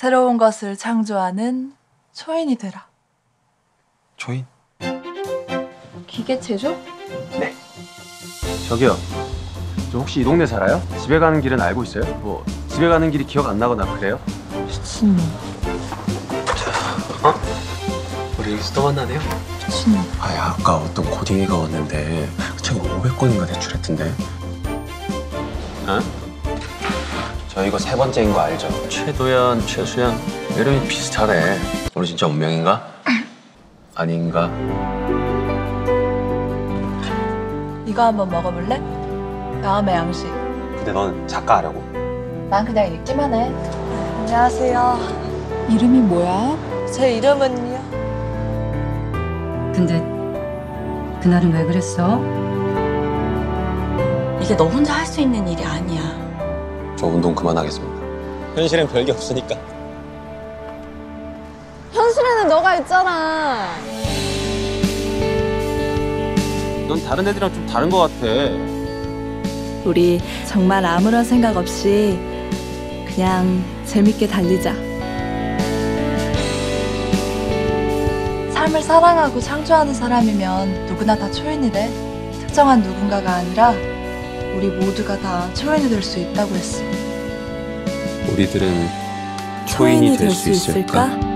새로운 것을 창조하는 초인이 되라. 초인? 기계 제조? 네. 저기요. 저 혹시 이 동네 살아요? 집에 가는 길은 알고 있어요? 뭐 집에 가는 길이 기억 안 나거나 그래요? 미친놈. 어? 우리 여기서 또 만나네요? 미친놈. 아니 아까 어떤 고딩이가 왔는데 책 500권인가 대출했던데. 어? 저 이거 세 번째인 거 알죠? 최도연, 최수연 이름이 비슷하네. 우리 진짜 운명인가? 아닌가? 이거 한번 먹어볼래? 다음에 양식. 근데 넌 작가 하려고? 난 그냥 읽기만 해. 안녕하세요. 이름이 뭐야? 제 이름은요? 근데 그날은 왜 그랬어? 이게 너 혼자 할 수 있는 일이 아니야. 저 운동 그만하겠습니다. 현실엔 별게 없으니까. 현실에는 너가 있잖아. 넌 다른 애들이랑 좀 다른 거 같아. 우리 정말 아무런 생각 없이 그냥 재밌게 달리자. 삶을 사랑하고 창조하는 사람이면 누구나 다 초인이 돼. 특정한 누군가가 아니라 우리 모두가 다 초인이 될 수 있다고 했어. 우리들은 초인이 될 수 있을까?